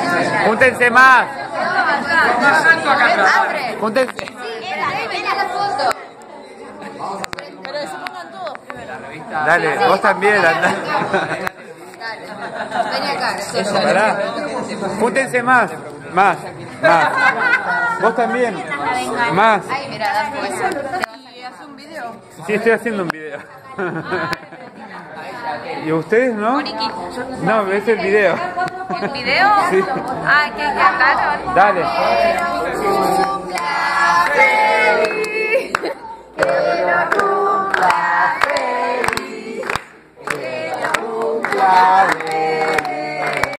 Júntense más. Abre. Júntense. Sí, ven a la foto. Pero que se pongan todos primero. Dale, vos también, andá. Dale. Vení acá, que soy yo. Pará. Júntense más. Más. Vos también. Más. Ay, mira, da fuerza. ¿Y hace un video? Sí, estoy haciendo un video. ¿Y ustedes no? No, es el video. ¿El video? Sí. Ah, ¿qué hay que hablar? Dale.